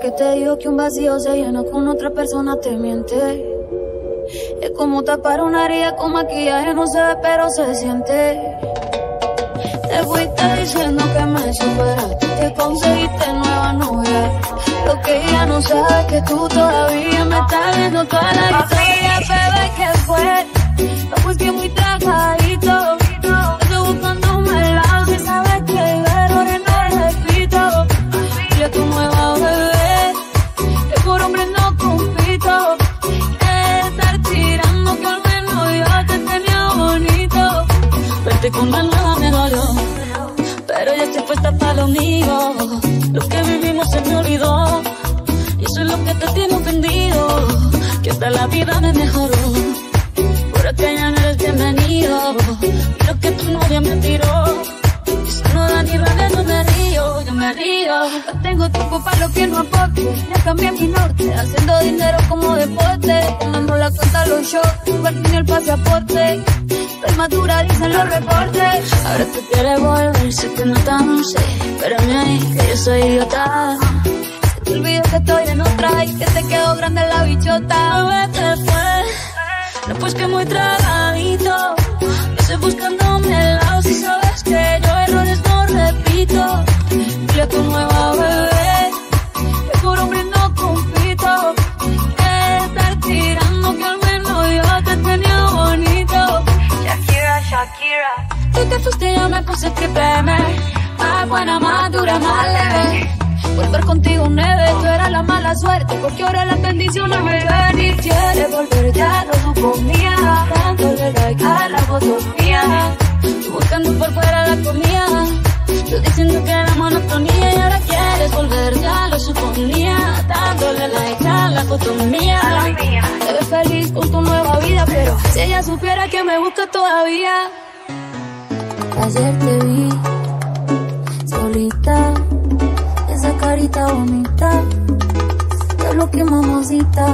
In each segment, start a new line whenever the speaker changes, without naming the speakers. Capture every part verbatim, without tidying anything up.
que te digo que un vacío se llena con otra persona te miente. Es como tapar una herida con maquillaje, no se ve pero se siente. Te fuiste diciendo que me superaste, que conseguiste nueva novia. Lo que ella no sabe es que tú todavía me estás viendo toda la historia. Bebé, ¿qué fue? No, pues que muy trabajadito. Estoy buscándome el lado, si sabes que yo errores no repito. Y a tu nueva bebé, que por hombre no compito. Estar tirando que al menos yo te tenía bonito. Verte con la nada me dolió, pero ya estoy puesta para lo mío. Lo que vivimos se me olvidó, y eso es lo que te tiene ofendido. Que hasta la vida me mejoró, por acá ya no eres bienvenido. Y lo que tu novia me tiró, eso no da ni rabia, no me río, yo me río. No tengo tiempo para lo que no aporte, ya cambié mi norte, haciendo dinero como deporte. Tomando la cuenta los shows, compartir el pasaporte. Estoy madura, dicen los reportes. Ahora tú quieres volver, sé que no tan sé, espérame ahí, que yo soy idiota. Se te olvidó que estoy en otra y que te quedó grande la bichota. Bebé, te fue, no pues que muy tragadito. Yo estoy buscándome el lado, si sabes que yo errores no repito. Dile a tu nueva bebé, que por hombre no compito. Estar tirando que al menos yo te tenía bonito. Shakira, Shakira. Tú te fuiste y yo me puse triple M. Más buena, más dura, más leve. Volver contigo nueve, tú eras la mala suerte, porque ahora las bendiciones me ven. Y quieres volver, ya no supo mía, dándole like a la foto mía. Tú buscando por fuera la comida, tú diciendo que era monotonía. Y ahora quieres volver, ya lo suponía, dándole like a la foto mía. Te ves feliz con tu nueva vida, pero si ella supiera que me busca todavía. Ayer te vi solita, esa carita bonita, te lo que mamosita.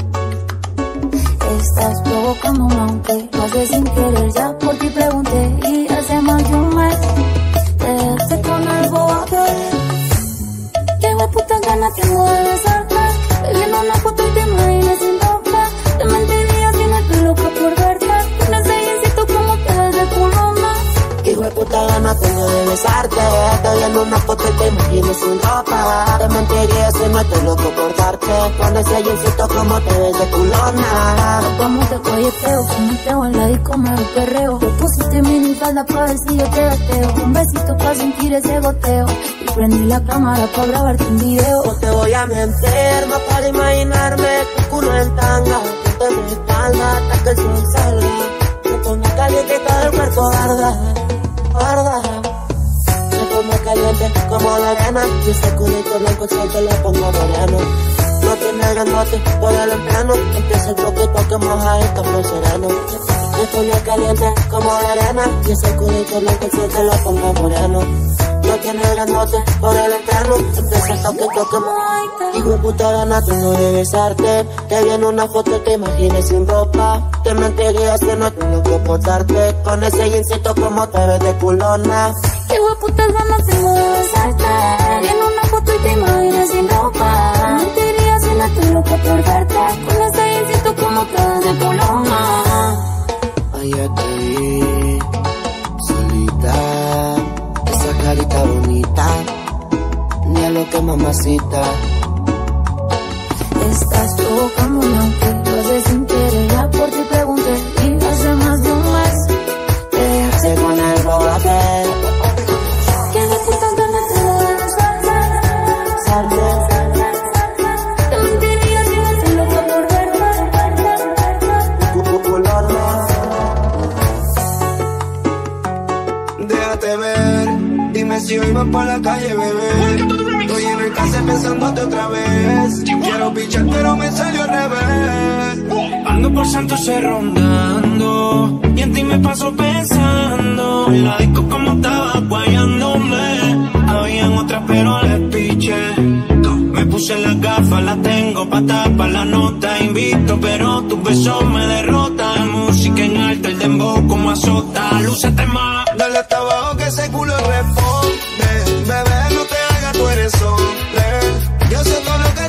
Estás provocándome aunque lo haces sin querer, ya por ti pregunté. Y hace más de un mes te dejaste con el boate. Qué hueputa ganas tengo de besarte. Te viendo una foto y te imaginas sin ropa. Te mentiría si no estoy loca por verte. Con ese instinto como te ves de culona.
Qué hueputa ganas tengo de besarte. Te viendo una foto y te imaginas sin ropa. Te mentiría si no estoy loco por darte. Con ese instinto como te ves de culona.
Vamos de coyeteo, fumeteo en la disco me doy perreo. Te pusiste mini falda pa' ver si yo te gateo. Un besito pa' sentir ese goteo. Y prendí la cámara pa' grabarte un video.
No te voy a mentir, no para imaginarme tu culo en tanga. Ponte mi espalda hasta que el sol salga. Me pongo caliente y todo el cuerpo arda, arda. Me pongo caliente como la arena. Y ese culito blanco siempre lo pongo moreno. No tiene grandote por el entreno. Empieza el poquito que moja esto por sereno. Me pongo caliente como la arena. Y ese culito blanco siempre lo pongo moreno. No tiene grandote por el entreno. Empieza el poquito que moja. Hijo de puta gana tengo de besarte. Te vi en una foto y te imaginé sin ropa. Te mentiría si no estoy loco por darte. Con ese jeansito como te ves de culona.
Hijo de puta ganas tengo de besarte. Te vi en una foto y te imaginé sin ropa. Te mentiría si no estoy loca por verte. Con ese jeansito como te ves de culona.
Ayer te vi solita, esa carita bonita, ni a lo que mamacita.
Estás provocándome aunque lo haces sin querer, ya por ti pregunté. Y hace más de un mes te dejaste con el boate. Que de putas ganas tengo de besarte.
Salte.
Te mentiría si no estoy loca por verte.
Déjate ver, dime si hoy vas por la calle, bebé. Estoy en el casa pensándote otra vez. Quiero pichar pero me salió al revés.
Ando por Santurce rondando y en ti me paso pensando. En la disco como estaba guayándome. Habían otras pero les piché. Me puse las gafas, las tengo pa' tapar la nota. Invito pero tus besos me derrotan. Música en alto, el dembow como azota. Lúcete más,
dale hasta abajo que ese culo responde. Bebé, no te hagas, tú eres hombre. Yo sé todo lo que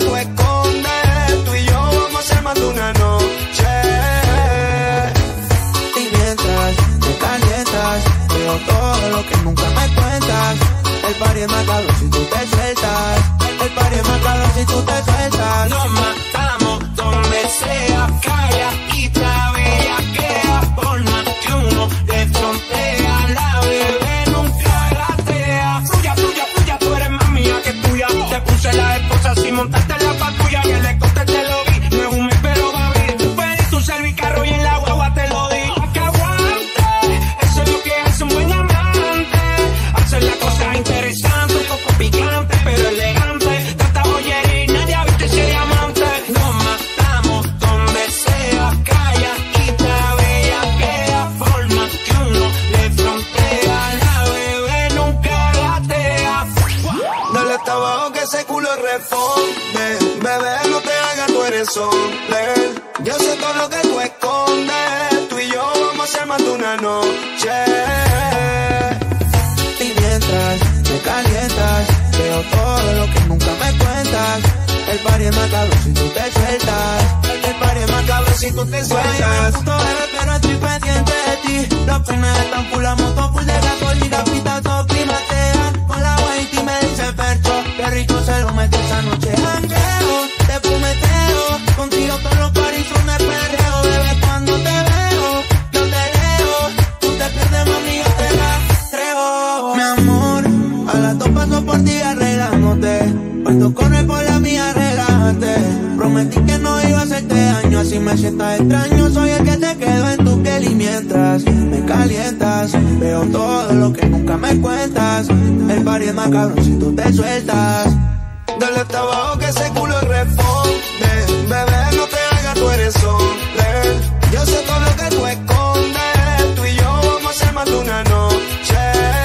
que nunca me cuentas. El party es más cabrón si tú te sueltas. El party es más cabrón si tú te sueltas.
Nos matamos donde sea, calla y bella queda. Por más que uno de frontea, la bebé nunca gatea. Tuya, tuya, tuya, tú eres más mía que tuya. Te puse la esposa sin montarte en la patrulla. Y el escote te lo vi, no es un mes pero va a vir. Tú pediste un servicarro y en la guagua te lo di. Que aguante, eso es lo que hace un buen amante. Hacer la cosa interesante, un poco picante, pero elegante. Tanta joyería y nadie ha visto ese diamante. Nos matamos donde sea, calla, quita, bella, queda. Forma que uno le frontea, la bebé nunca gatea.
Dale hasta abajo que ese culo responde. Bebé, no te hagas, tú eres hombre. Yo sé todo lo que tú escondes. Tú y yo vamos a hacer más de una noche. Y mientras me calientas, veo todo lo que nunca me cuentas. El party es más cabrón si tú te sueltas. El party es más cabrón si tú te sueltas. Puto bebé, pero estoy pendiente de ti. Los peines están full, la moto full de gasolina. Pita todo climatean. Con la white y me dice percho. Qué rico se lo mete esa noche. Jangueo, te fumeteo. Contigo todos los parties son de perreo. Bebé, cuando te veo, yo te leo. Tú te pierdes, mami, yo te rastreo. Mi amor, a las dos paso por ti arreglándote. Cuando corre por la mía, relájate. Prometí que no iba a hacerte daño. Así me sientas extraño, soy el que te quedo en tu piel. Y mientras me calientas, veo todo lo que nunca me cuentas. El party es más cabrón si tú te sueltas. Dale hasta abajo que ese culo responde. Bebé, no te hagas, tú eres hombre. Yo sé todo lo que tú escondes. Tú y yo vamos a hacer más de una noche.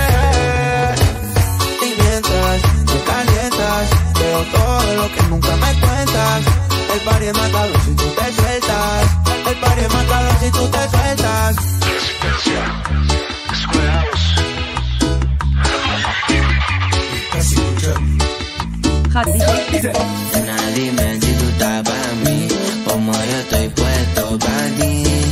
Y mientras me calientas, veo todo lo que nunca me cuentas. El party es más cabrón si tú te sueltas. El party es más cabrón si tú te sueltas.
Nena, dime si tú estás para mí, como yo estoy puesto para ti.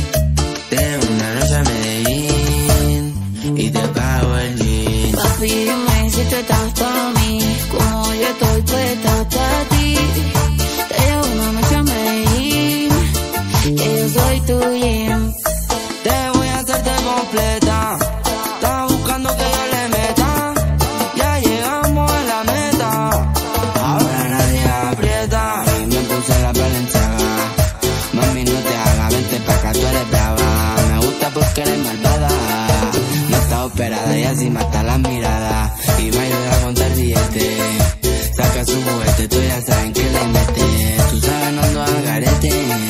Tengo una noche a Medellín y te pago el jean.
Papi, dime si tú estás para mí, como yo estoy puesta para ti. Te llevo una noche a Medellín, que yo soy tu jean.
Te voy a hacerte completa. Estaba buscando que yo le meta. Ya llegamos a la meta. Ahora nadie aprieta. Y me puse la Balenciaga. Mami, no te hagas, vente pa' acá, tú eres brava. Me gusta porque eres malvada. No está operada y así mata la mirada. Y me ayuda a contar billetes. Saca su juguete, tú ya saben que le mete. Tú sabes, no ando al garete.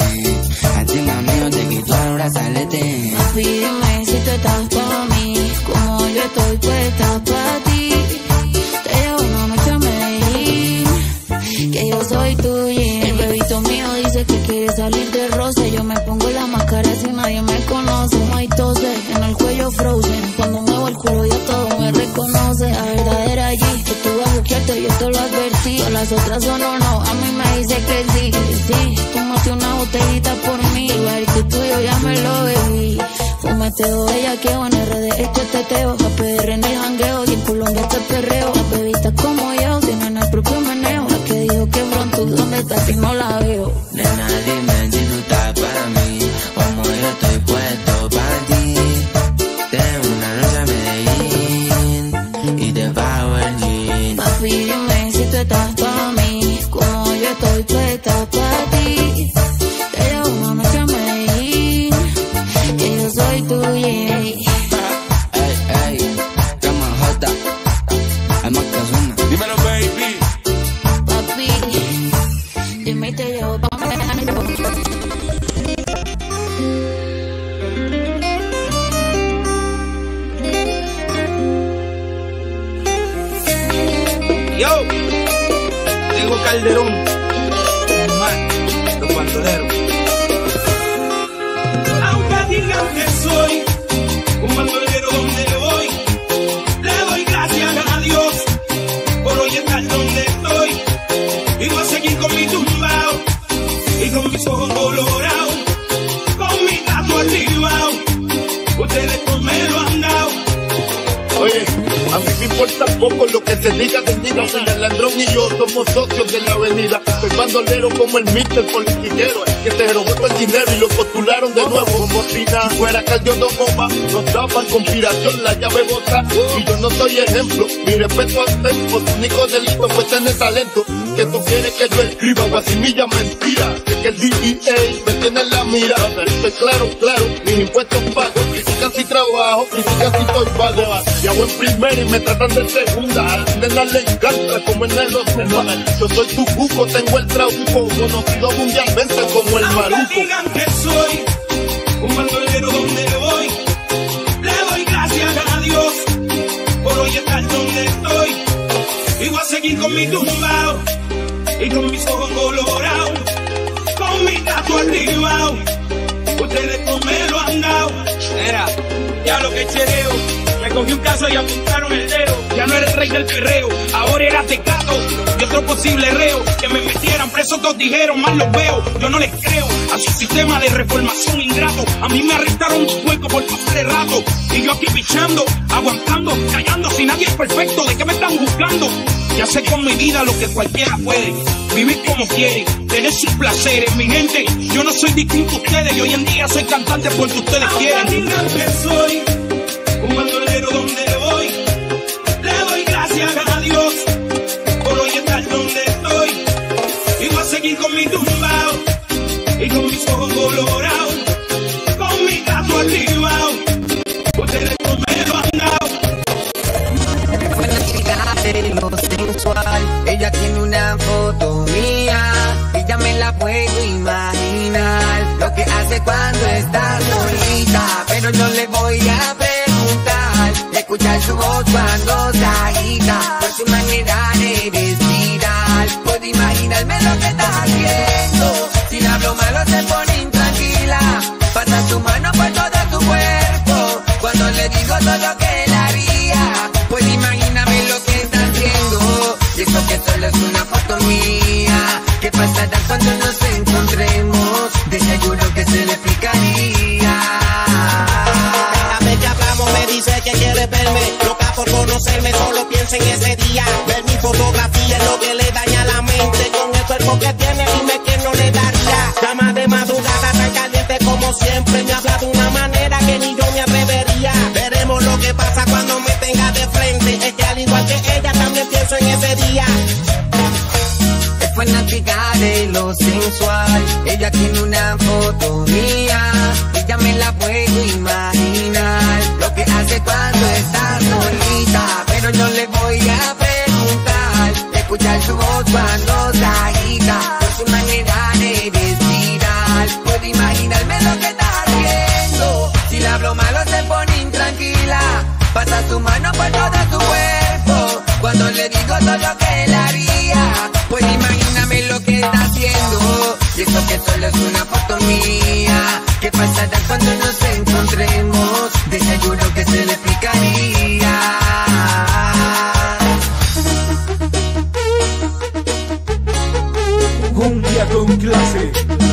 Encima mío te quito el brazalete.
Papi, dime si tú estás para mí, como yo estoy puesta para ti. Te llevo una noche a Medellín, que yo soy tu jean. El bebito mío dice que quiere salir de roce. Yo me pongo la máscara si nadie me conoce. No hay tose, en el cuello frozen. Cuando muevo el culo ya todo me reconoce. La verdad era allí, que tú vas a buscarte, yo te lo advertí. Todas las otras son o no, a mí me dice que sí, que sí. Tómate una botellita por mí, el barco tuyo ya me lo bebí. Fumeteo, bellaqueo, en R D esto es teteo. A P R en el jangueo y en Colombia este perreo. Las bebitas como yo tienen el propio meneo. La que dijo que pronto, ¿dónde estás si no la veo?
Nena, dime si tú estás para mí, como yo estoy puesto para ti. Tengo una noche a Medellín y te pago el jean.
Papi, dime si tú estás para mí, como yo estoy puesta para ti. Te llevo una noche a Medellín, que yo soy tu jean.
Ey, ey, cama jota, hay más que una. Dímelo, baby.
Papi, dime y te llevo pa' México.
Yo, tengo Calderón, el mar, los bandoleros. Aunque digan que soy un bandolero donde voy, le doy gracias a Dios por hoy estar donde estoy. Y voy a seguir con mi tumbao y con mis ojos colorados, con mi gato activado. Ustedes pues me lo han dado. Oye.
A mí me importa poco lo que se diga de mí. El ladrón y yo somos socios de la avenida. Soy bandolero como el mister politiquero, que se robó todo el dinero y lo postularon de nuevo como si nada fuera Caldio dos bombas. Nos daban conspiración, la llave bota. Y yo no soy ejemplo, mi respeto al tempo. Su único delito fue tener talento. Que tú quieres que yo escriba guasimilla mentira. Que, que el D E A me tiene en la mira. Estoy claro, claro, mis impuestos pago. Critican si trabajo, critican si estoy vago. Y hago en primera y me tratan de segunda. A la nena le encanta como en el Osema. Yo soy tu buco, tengo el trauco. Conocido mundialmente como el Maruco.
Aunque digan que soy un bandolero donde voy, le doy gracias a Dios por hoy estar donde estoy. Y voy a seguir con mi tumbao y con mis ojos colorados, con mi gato arriba. Ustedes no me lo han dado. Era, ya lo que chereo. Me cogí un caso y apuntaron el dedo. Ya no era el rey del perreo, ahora era tecato. Y otro posible reo, que me metieran preso, todos dijeron, mal los veo. Yo no les creo a su sistema de reformación ingrato. A mí me arrestaron un hueco por pasar el rato. Y yo aquí pichando, aguantando, callando. Si nadie es perfecto, ¿de qué me están juzgando? Ya sé con mi vida lo que cualquiera puede. Vivir como quiere, tener sus placeres. Mi gente, yo no soy distinto a ustedes. Y hoy en día soy cantante porque ustedes quieren. Digan que soy un bandolero donde voy, le doy gracias a Dios por hoy estar donde estoy. Y voy a seguir con mi tumbao y con mis ojos colorados, con mi gato arriba. Ustedes no me lo han dado.
Fue la chica de lo sensual. Ella tiene una foto mía. Ella me la puedo imaginar. Lo que hace cuando está solita. Pero yo le voy a preguntar. Escuchar su voz cuando se agita. Por su manera de vestir. Puedo imaginarme lo que está haciendo. Si le hablo malo se pone intranquila. Pasa su mano por todo su cuerpo. Cuando le digo todo lo que él haría. Pues imagíname lo que está haciendo. Y eso que solo es una foto mía. ¿Qué pasará cuando nos encontremos? De seguro que se le explicaría.
Cada vez que hablamos me dice que quiere verme. Loca por conocerme, solo piensa en ese día. Ver mi fotografía es lo que le daña la mente. Con el cuerpo que tiene, dime que no le daría. Llama de madrugada, tan caliente como siempre. Me habla de una manera que ni yo me atrevería. Veremos lo que pasa cuando me tenga de frente. Es que al igual que ella también pienso en ese día.
Es fanática de lo sensual. Ella tiene una foto mía. Ella me la puedo imaginar. Lo que hace cuando está solita. Pero yo le voy a preguntar. Escuchar su voz cuando se agita. Por su manera de vestir. Puedo imaginarme lo que está haciendo. Si le hablo malo se pone intranquila. Pasa su mano por todo su cuerpo. Cuando le digo todo lo que él haría. Pues imagíname lo que está haciendo. Y eso que solo es una foto mía. ¿Qué pasará cuando nos encontremos? De seguro que se le explicaría.
Un día con clase.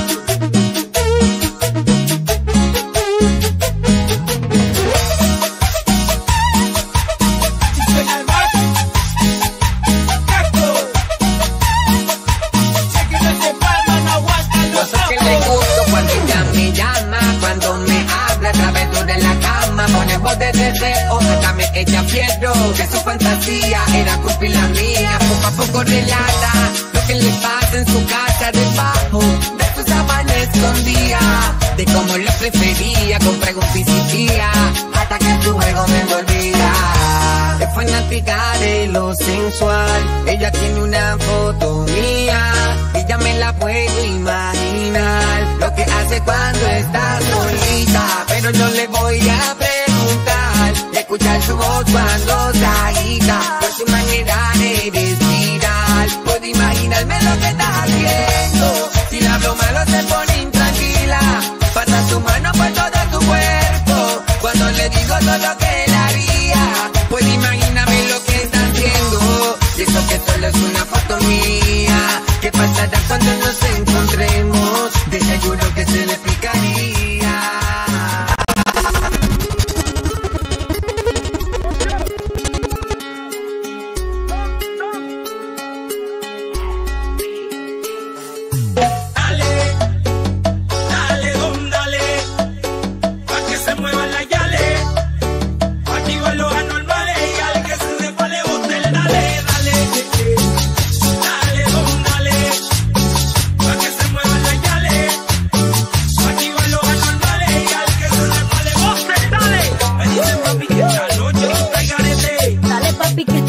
Deseo, hasta me echa fierro. Que su fantasía era culpa y la mía. Poco a poco relata lo que le pasa en su casa debajo de su sábana escondía. De cómo lo prefería con preguntas y insistía. Hasta que en su juego me envolvía. Es fanática de lo sensual. Ella tiene una foto mía. Ella me la puedo imaginar. Lo que hace cuando está solita. Pero yo le voy a preguntar. Escuchar su voz cuando se agita. Por su manera de vestir. Puedo imaginarme lo que está haciendo. Si le hablo malo se pone intranquila. Pasa su mano por todo su cuerpo. Cuando le digo todo lo que él haría. Pues imagíname lo que está haciendo. Y eso que solo es una foto mía. ¿Qué pasará cuando nos encontremos? De seguro que se le explicaría.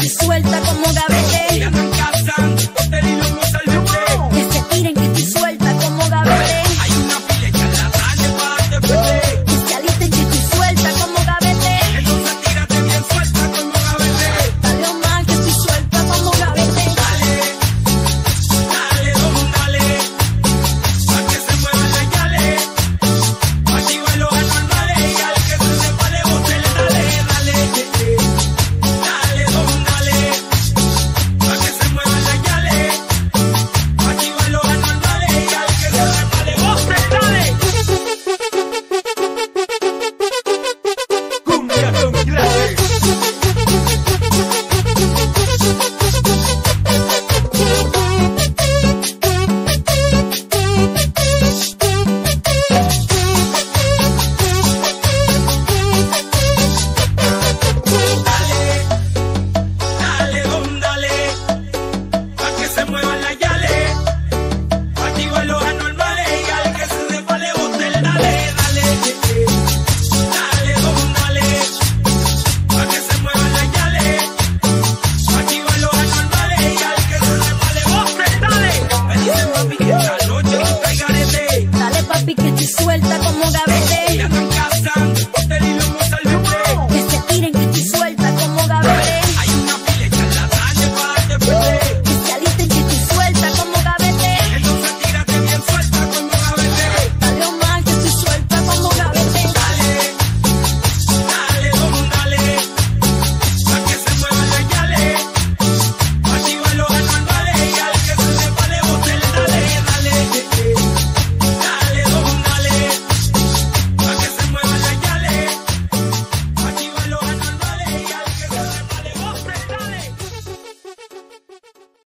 suelta como gavete.